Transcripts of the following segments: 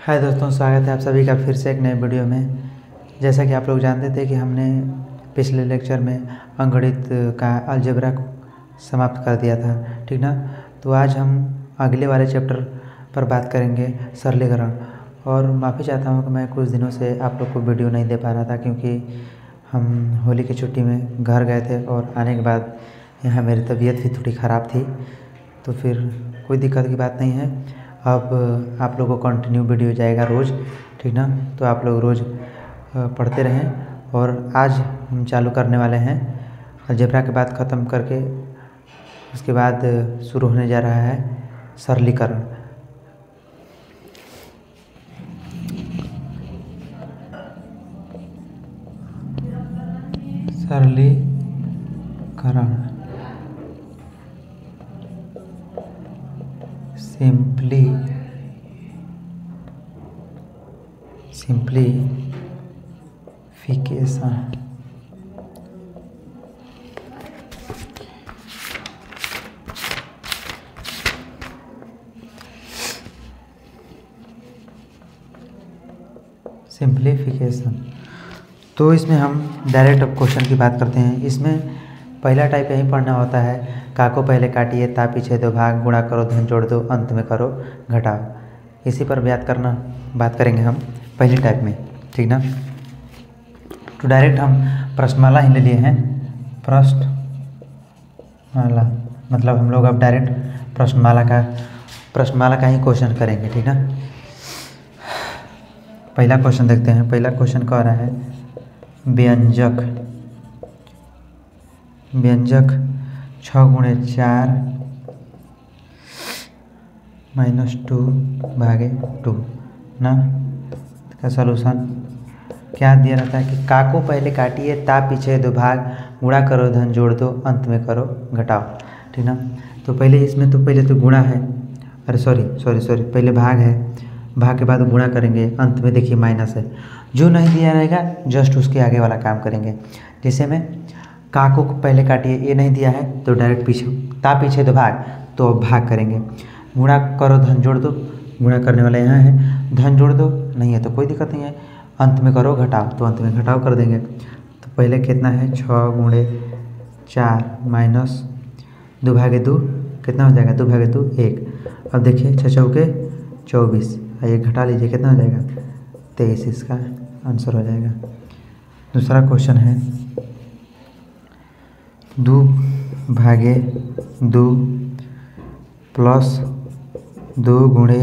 हाय दोस्तों, स्वागत है आप सभी का फिर से एक नए वीडियो में। जैसा कि आप लोग जानते थे कि हमने पिछले लेक्चर में अंकगणित का अलजेब्रा समाप्त कर दिया था, ठीक ना। तो आज हम अगले वाले चैप्टर पर बात करेंगे, सरलीकरण। और माफ़ी चाहता हूँ कि मैं कुछ दिनों से आप लोग को वीडियो नहीं दे पा रहा था, क्योंकि हम होली की छुट्टी में घर गए थे और आने के बाद यहाँ मेरी तबीयत भी थोड़ी ख़राब थी। तो फिर कोई दिक्कत की बात नहीं है। अब आप लोगों को कंटिन्यू वीडियो जाएगा रोज़, ठीक ना। तो आप लोग रोज़ पढ़ते रहें। और आज हम चालू करने वाले हैं अलजेब्रा के बाद ख़त्म करके, उसके बाद शुरू होने जा रहा है सरलीकरण। सरलीकरण सिंप्लीफिकेशन। तो इसमें हम डायरेक्ट अब क्वेश्चन की बात करते हैं। इसमें पहला टाइप यही पढ़ना होता है, का को पहले काटिए, ता पीछे दो भाग, गुणा करो, धन जोड़ दो, अंत में करो घटाओ। इसी पर बात करेंगे हम पहली टाइप में, ठीक ना। तो डायरेक्ट हम प्रश्नमाला ही ले लिए हैं। प्रश्नमाला मतलब हम लोग अब डायरेक्ट प्रश्नमाला का ही क्वेश्चन करेंगे, ठीक ना। पहला क्वेश्चन देखते हैं। पहला क्वेश्चन कह रहा है व्यंजक 6 गुणे 4 -2 भागे 2 ना। इसका सलूशन क्या दिया रहता है कि का को पहले काटिए, ता पीछे दो भाग, गुणा करो, धन जोड़ दो, अंत में करो घटाओ, ठीक ना। तो पहले इसमें तो पहले तो गुणा है, अरे सॉरी पहले भाग है, भाग के बाद गुणा करेंगे, अंत में देखिए माइनस है। जो नहीं दिया रहेगा जस्ट उसके आगे वाला काम करेंगे। जैसे में का को पहले काटिए, ये नहीं दिया है तो डायरेक्ट पीछे, ता पीछे दो भाग, तो भाग करेंगे। गुणा करो, धन जोड़ दो, गुणा करने वाला यहाँ है, धन जोड़ दो, नहीं है तो कोई दिक्कत नहीं है। अंत में करो घटाओ, तो अंत में घटाओ कर देंगे। तो पहले कितना है 6 गुणे 4 माइनस 2 भागे 2 कितना हो जाएगा, 2 भागे 2 1। अब देखिए 6 चौके 24, ये घटा लीजिए कितना हो जाएगा 23, इसका आंसर हो जाएगा। दूसरा क्वेश्चन है 2 भागे 2 प्लस 2 गुणे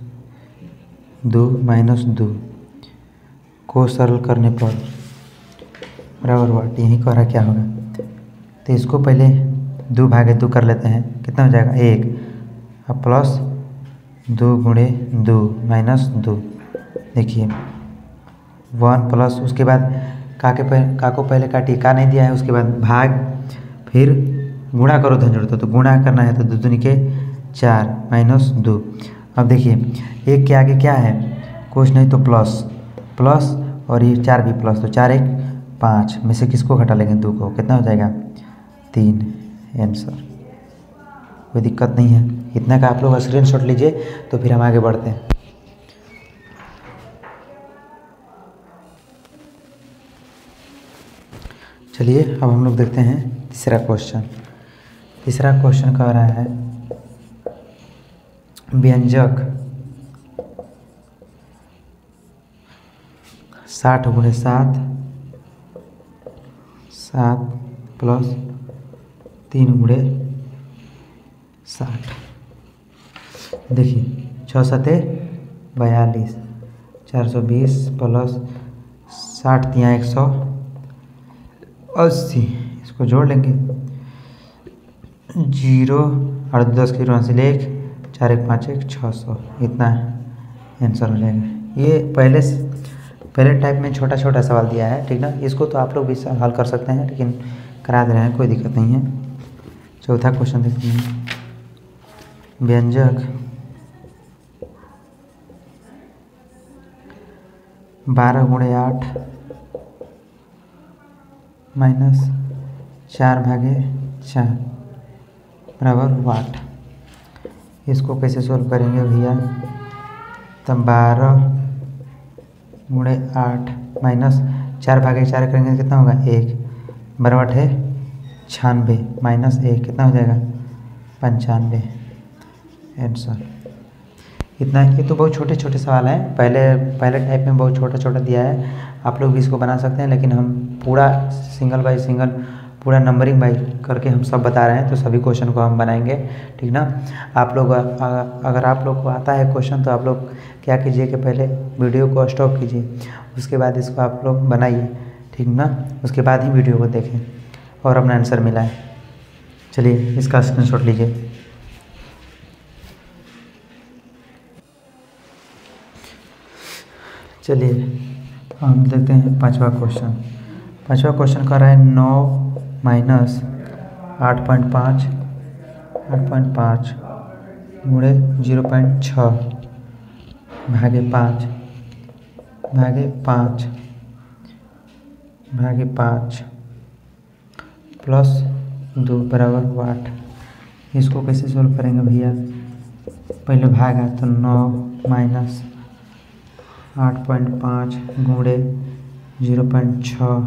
2 माइनस 2 को सरल करने पर बराबर वाट, यही कह रहा क्या होगा। तो इसको पहले 2 भागे 2 कर लेते हैं, कितना हो जाएगा 1। अब प्लस 2 गुणे 2 माइनस 2, देखिए 1 प्लस, उसके बाद का को पहले काटिए, का नहीं दिया है, उसके बाद भाग, फिर गुणा करो, धन जोड़ दो, तो गुणा करना है तो 2 दूनी के 4 माइनस 2। अब देखिए एक के आगे क्या है, कुछ नहीं तो प्लस और ये 4 भी प्लस, तो 4 1 5 में से किसको घटा लेंगे 2 को, कितना हो जाएगा 3। आंसर कोई दिक्कत नहीं है। इतना का आप लोग स्क्रीनशॉट लीजिए, तो फिर हम आगे बढ़ते हैं। चलिए अब हम लोग देखते हैं तीसरा क्वेश्चन। तीसरा क्वेश्चन कह रहा है व्यंजक 60 गुणे 7 प्लस 3 गुणे 60। देखिए 6 7 42, 420 प्लस 60 तिया 180, इसको जोड़ लेंगे। 0 और 10 की 1 4 1 5 1 600, इतना आंसर हो जाएगा। ये पहले टाइप में छोटा सवाल दिया है, ठीक ना। इसको तो आप लोग भी हल कर सकते हैं, लेकिन करा दे रहे हैं, कोई दिक्कत नहीं है। चौथा क्वेश्चन देखते हैं। व्यंजक 12 गुणे 8 माइनस 4 भागे 4 बराबर वाट। इसको कैसे सॉल्व करेंगे भैया, तब 12 गुणे 8 माइनस 4 भागे 4 करेंगे तो कितना होगा 1 बराबर है 96 माइनस 1 कितना हो जाएगा 95 आंसर। इतना। ये तो बहुत छोटे छोटे सवाल हैं, पहले टाइप में बहुत छोटा छोटा दिया है, आप लोग भी इसको बना सकते हैं, लेकिन हम पूरा सिंगल बाय सिंगल पूरा नंबरिंग बाई करके हम सब बता रहे हैं, तो सभी क्वेश्चन को हम बनाएंगे, ठीक ना। आप लोग अगर आप लोग को आता है क्वेश्चन तो आप लोग क्या कीजिए कि पहले वीडियो को स्टॉप कीजिए, उसके बाद इसको आप लोग बनाइए, ठीक ना। उसके बाद ही वीडियो को देखें और अपना आंसर मिलाएं। चलिए इसका स्क्रीनशॉट लीजिए। चलिए हम देखते हैं पांचवा क्वेश्चन कर रहा है 9 माइनस 8.5 गुणे 0.6 भागे 5 प्लस 2 बराबर 8। इसको कैसे सोल्व करेंगे भैया, पहले भाग है तो 9 माइनस 8.5 गुणे 0.6,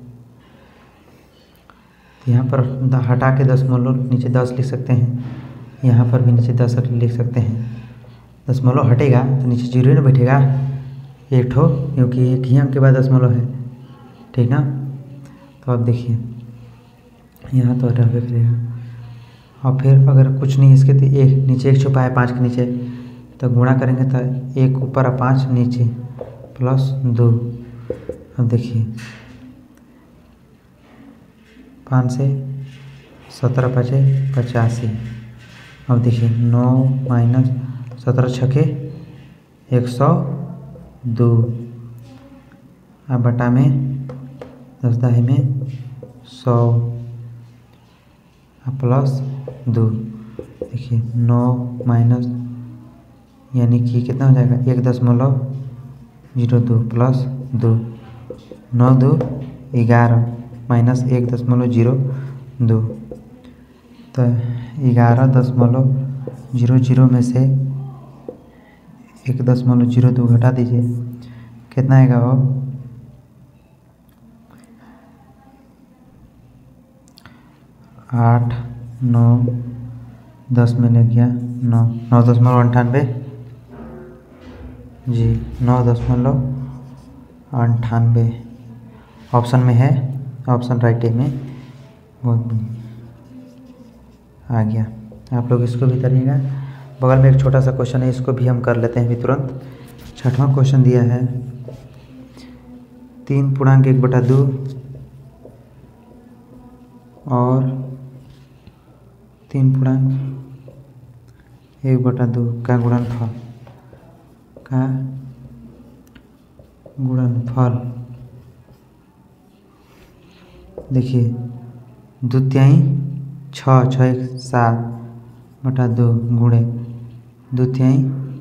यहाँ पर हटा के दशमलव नीचे 10 लिख सकते हैं, यहाँ पर भी नीचे 10 लिख सकते हैं। दशमलव हटेगा तो नीचे 0 ही ना बैठेगा एक ठो, क्योंकि एक ही अंक के बाद दशमलव है, ठीक ना। तो अब देखिए यहाँ तो रह करेगा, और फिर अगर कुछ नहीं इसके तो एक नीचे एक छुपा है 5 के नीचे, तो गुणा करेंगे तो 1 ऊपर और 5 नीचे प्लस 2। अब देखिए 5 से 17 बचे 85। अब देखिए 9 माइनस 17 छके 102, अब बटा में 10 दाही में 100 प्लस 2। देखिए 9 माइनस यानी कि कितना हो जाएगा 1.02 प्लस 2, 9 2 11 माइनस 1.02, तो 11.00 में से 1.02 घटा दीजिए, कितना आएगा वो 8 9 10 में ले गया 9.98 जी 9.98 ऑप्शन में है, ऑप्शन राइट में बहुत आ गया। आप लोग इसको भी करिएगा। बगल में एक छोटा सा क्वेश्चन है, इसको भी हम कर लेते हैं अभी तुरंत। छठवां क्वेश्चन दिया है 3.1/2 और 3.1/2 का गुणनफल देखिए द्वितीयाई 6 7/2 गुणे द्वितीयाई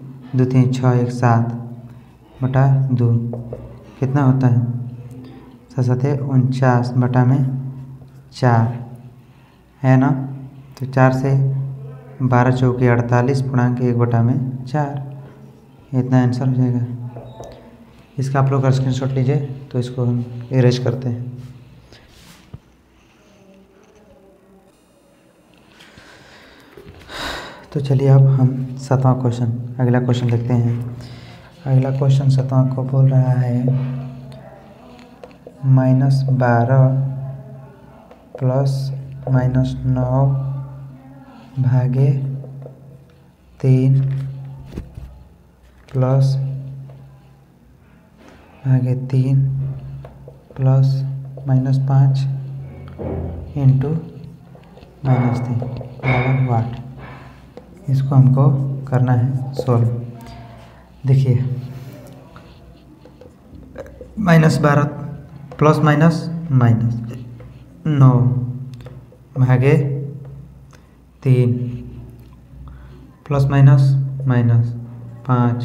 6 1/7/2 कितना होता है 49/4 है ना। तो 4 से 12 चौके 48.1/4 इतना आंसर हो जाएगा। इसका आप लोग स्क्रीनशॉट लीजिए, तो इसको हम इरेज करते हैं। तो चलिए अब हम अगला क्वेश्चन देखते हैं। अगला क्वेश्चन 7वां को बोल रहा है -12 प्लस -9 भागे 3 प्लस भागे 3 प्लस -5 इंटू -3 बराबर 8। इसको हमको करना है सोल्व। देखिए -12 प्लस माइनस 9 भागे 3 प्लस माइनस 5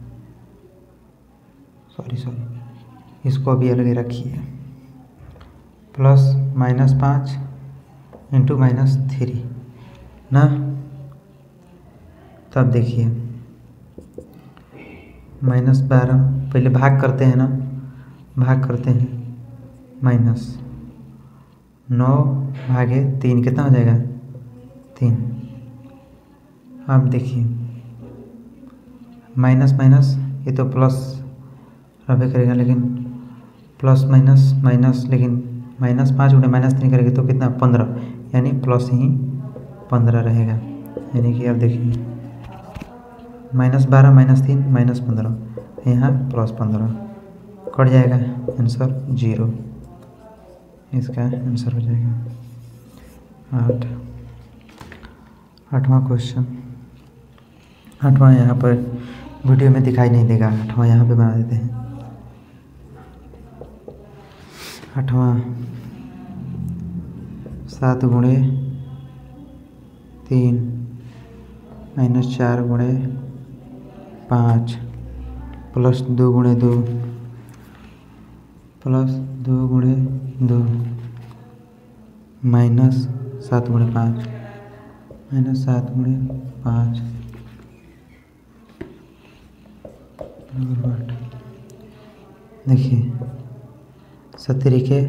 सॉरी इसको भी अलग रखिए प्लस -5 इंटू -3 ना। तब देखिए -12 पहले भाग करते हैं ना, भाग करते हैं -9 भागे 3 कितना हो जाएगा 3। अब देखिए माइनस माइनस ये तो प्लस रबे करेगा, लेकिन प्लस माइनस माइनस, लेकिन -5 गुणे -3 करेंगे तो कितना 15, यानी प्लस ही 15 रहेगा। यानी कि अब देखिए -12 -3 -15, यहाँ +15 कट जाएगा, आंसर 0। इसका आंसर हो जाएगा 8। 8वां क्वेश्चन, 8वां यहाँ पर वीडियो में दिखाई नहीं देगा, 8वां यहाँ पे बना देते हैं। 8वां 7 गुणे 3 -4 गुणे 5 प्लस 2 गुणे 2 प्लस 2 गुणे 2 -7 गुणे 5 -7 गुणे 5 8। देखिए 17 के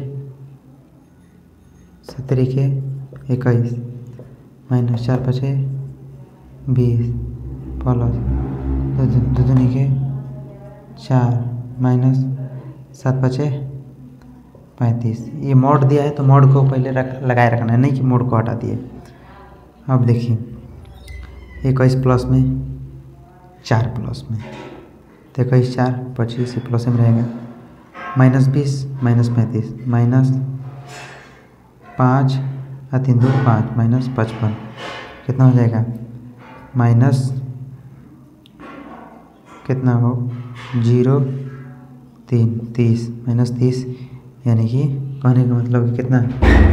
21 -4 5 20 प्लस 2 दूनी के 4 -7 5 35। ये मोड दिया है तो मोड को पहले लगाए रखना है, नहीं कि मोड को हटा दिए। अब देखिए 21 प्लस में 4 प्लस में तो 21 4 25 प्लस में रहेगा, -20 -35 -5 और 3 2 5 -55 कितना हो जाएगा माइनस कितना हो 0 3 30 -30, यानी कि कहने का मतलब कि कितना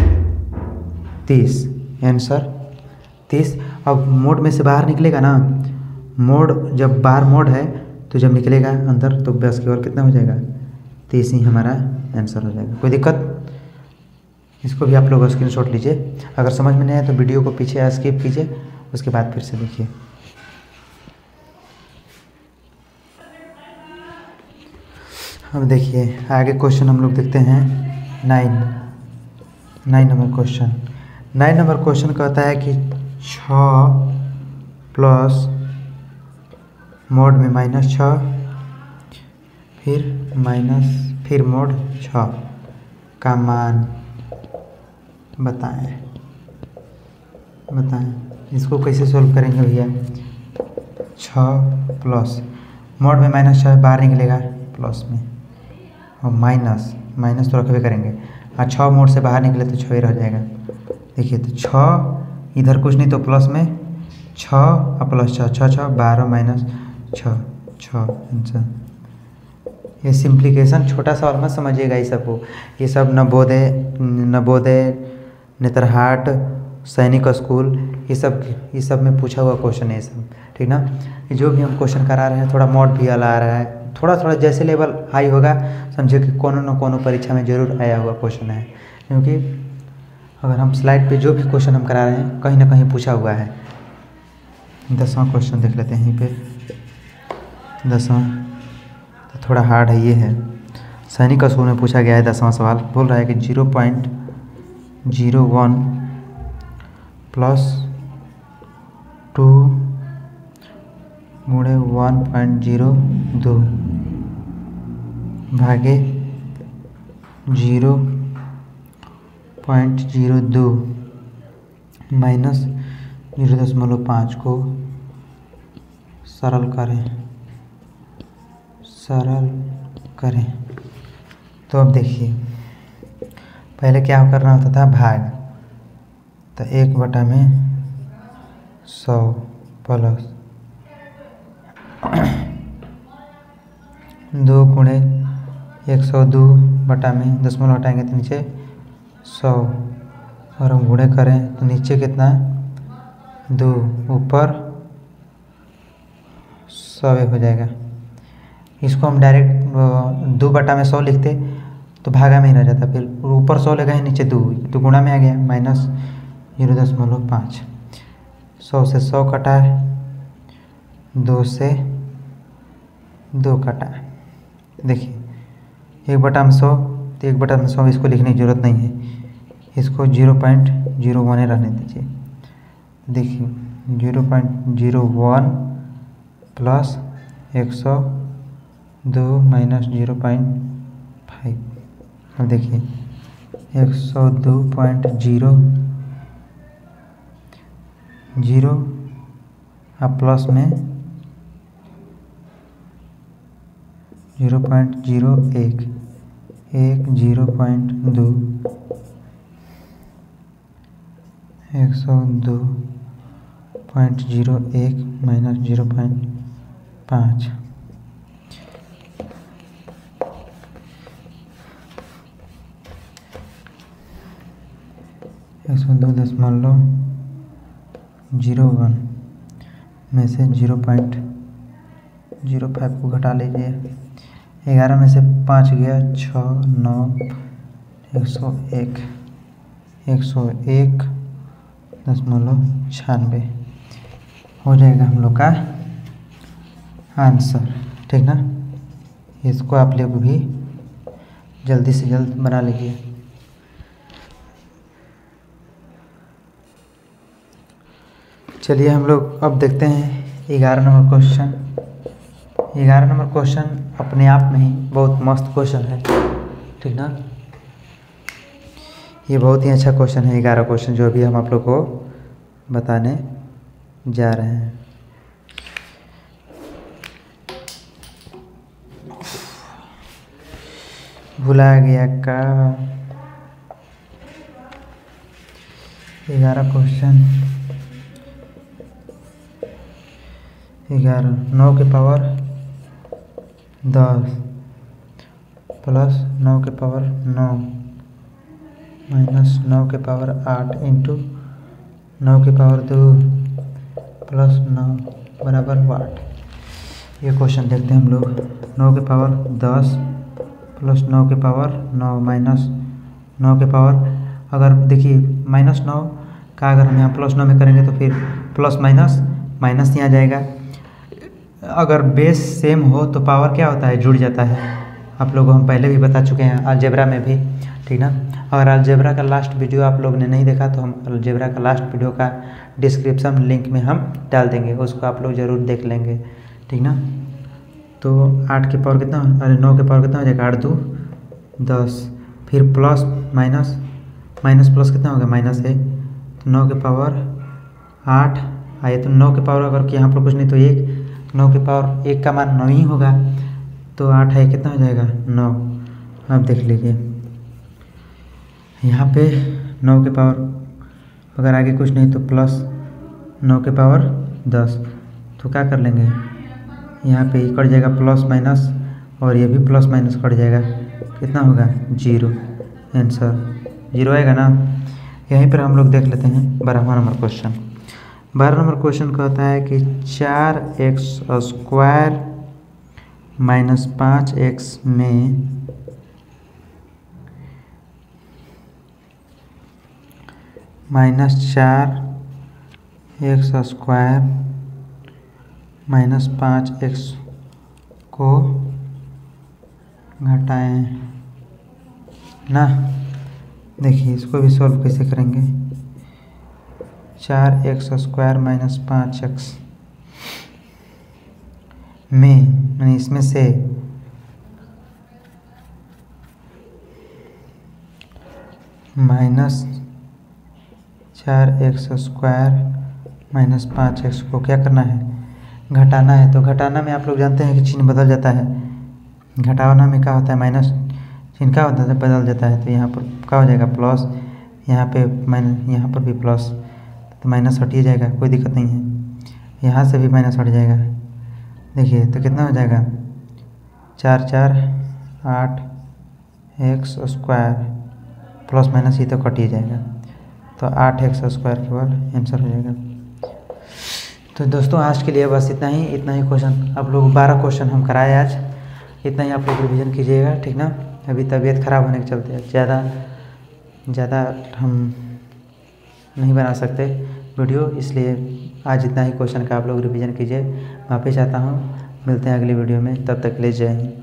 30, आंसर 30। अब मोड में से बाहर निकलेगा ना, मोड जब बाहर मोड है तो जब निकलेगा अंदर तो बस केवल कितना हो जाएगा 30 ही हमारा आंसर हो जाएगा। कोई दिक्कत? इसको भी आप लोग स्क्रीनशॉट लीजिए। अगर समझ में नहीं आए तो वीडियो को पीछे स्किप कीजिए, उसके बाद फिर से देखिए। अब देखिए आगे क्वेश्चन हम लोग देखते हैं 9 नंबर क्वेश्चन। 9 नंबर क्वेश्चन कहता है कि 6 प्लस मोड में -6 फिर मोड 6 का मान बताएं। इसको कैसे सोल्व करेंगे भैया? 6 प्लस मोड में -6 बाहर निकलेगा प्लस में, और माइनस तो रखबे करेंगे, और 6 मोड से बाहर निकले तो 6 ही रह जाएगा। देखिए तो 6 इधर कुछ नहीं तो प्लस में 6 और प्लस 6 6 6 12 -6 आंसर। ये सिंप्लीकेशन छोटा सा और मत समझिएगा ये सब को, ये सब नवोदय नेतरहाट सैनिक स्कूल ये सब में पूछा हुआ क्वेश्चन है ये सब, ठीक ना। जो भी हम क्वेश्चन करा रहे हैं थोड़ा मोड भी आ रहा है, थोड़ा जैसे लेवल हाई होगा समझिए कि कोनो न कोनो परीक्षा में जरूर आया हुआ क्वेश्चन है, क्योंकि अगर हम स्लाइड पे जो भी क्वेश्चन हम करा रहे हैं कहीं ना कहीं पूछा हुआ है। 10वां क्वेश्चन देख लेते हैं यहीं पे। 10वां तो थोड़ा हार्ड है, ये है सैनिक स्कूल में पूछा गया है। 10वां सवाल बोल रहा है कि 0.01 प्लस 2 गुणे 1.02 भागे 0.02 माइनस 0.5 को सरल करें। तो अब देखिए पहले क्या करना होता था, भाग, तो 1/100 प्लस 2 गुणे 102 बटा में दशमलव हटाएंगे तो नीचे 100, और हम गुणे करें तो नीचे कितना 2, ऊपर 100 हो जाएगा। इसको हम डायरेक्ट 2/100 लिखते तो भागा में ही रह जाता, फिर ऊपर 100 ले गए नीचे 2 तो गुणा में आ गया -0.5। 100 से 100 कटा है, 2 से 2 काटा। देखिए 1/100 तो 1/100 इसको लिखने की ज़रूरत नहीं है, इसको 0.01 रहने दीजिए। देखिए 0.01 प्लस 102 माइनस 0.5। अब देखिए 102.00 अब प्लस में 0.01 0.2 102.01 माइनस 0.5 102.01 में से 0.05 को घटा लीजिए। 11 में से 5 गया 6 9 101 101.96 हो जाएगा हम लोग का आंसर। ठीक ना, इसको आप लोग भी जल्दी से जल्द बना लीजिए। चलिए हम लोग अब देखते हैं 11 नंबर क्वेश्चन। 11 नंबर क्वेश्चन अपने आप में ही बहुत मस्त क्वेश्चन है। ठीक ना, ये बहुत ही अच्छा क्वेश्चन है 11 क्वेश्चन जो अभी हम आप लोग को बताने जा रहे हैं। भुला गया का 11 क्वेश्चन 11 9 के पावर 10 प्लस 9 के पावर 9 माइनस 9 के पावर 8 इंटू 9 के पावर 2 प्लस 9 बराबर 8। ये क्वेश्चन देखते हैं हम लोग। 9 के पावर 10 प्लस 9 के पावर 9 माइनस 9 के पावर, अगर देखिए -9 का अगर हम यहाँ +9 में करेंगे तो फिर प्लस माइनस यहाँ जाएगा। अगर बेस सेम हो तो पावर क्या होता है, जुड़ जाता है। आप लोगों को हम पहले भी बता चुके हैं अलजेब्रा में भी। ठीक ना, अगर अलजेब्रा का लास्ट वीडियो आप लोग ने नहीं देखा तो हम अलजेब्रा का लास्ट वीडियो का डिस्क्रिप्शन लिंक में हम डाल देंगे, उसको आप लोग ज़रूर देख लेंगे। ठीक ना, तो 8 के पावर कितना, अरे 9 के पावर कितना हो जाएगा 8 2 10, फिर प्लस माइनस प्लस कितना हो गया -1, तो 9 के पावर 8 आए, तो 9 के पावर अगर यहाँ पर कुछ नहीं तो 1, 9 के पावर 1 का मान 9 ही होगा, तो 8 है कितना हो जाएगा 9। अब देख लीजिए यहाँ पे 9 के पावर अगर आगे कुछ नहीं तो प्लस 9 के पावर 10, तो क्या कर लेंगे यहाँ पे कट जाएगा प्लस माइनस, और ये भी प्लस माइनस कट जाएगा, कितना होगा 0। आंसर 0 आएगा ना। यहीं पर हम लोग देख लेते हैं 12वां नंबर क्वेश्चन। 12 नंबर क्वेश्चन कहता है कि 4x² माइनस 5x में -4x² माइनस 5x को घटाएं ना। देखिए इसको भी सॉल्व कैसे करेंगे। 4x² माइनस 5x में यानी इसमें से -4x² माइनस 5x को क्या करना है, घटाना है। तो घटाना में आप लोग जानते हैं कि चिन्ह बदल जाता है, घटाना में क्या होता है माइनस चिन्ह क्या होता है बदल जाता है। तो यहाँ पर क्या हो जाएगा प्लस, यहाँ पे माइनस, यहाँ पर भी प्लस, तो माइनस हट ही जाएगा, कोई दिक्कत नहीं है। यहाँ से भी माइनस हट जाएगा। देखिए तो कितना हो जाएगा 4 4 8x² प्लस माइनस ये तो कट ही जाएगा, तो 8x² केवल आंसर हो जाएगा। तो दोस्तों आज के लिए बस इतना ही क्वेश्चन आप लोग 12 क्वेश्चन हम कराए आज, इतना ही आप लोग रिवीजन कीजिएगा। ठीक ना, अभी तबीयत ख़राब होने के चलते ज़्यादा हम नहीं बना सकते वीडियो, इसलिए आज इतना ही क्वेश्चन का आप लोग रिवीजन कीजिए। माफ़ी चाहता हूँ मिलते हैं अगली वीडियो में, तब तक के लिए जय हिंद।